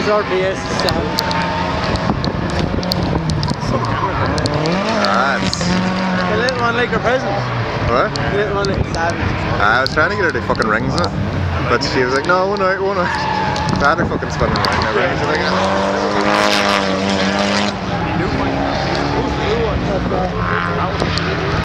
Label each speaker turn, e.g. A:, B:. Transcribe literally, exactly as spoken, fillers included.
A: His R P S is seven.
B: That's...
A: The little one like her present.
B: What?
A: The little one like seven.
B: I was trying to get her to fucking rings in it, but she was like, no, one night, one night. So I had her fucking spinning around her rings. Like,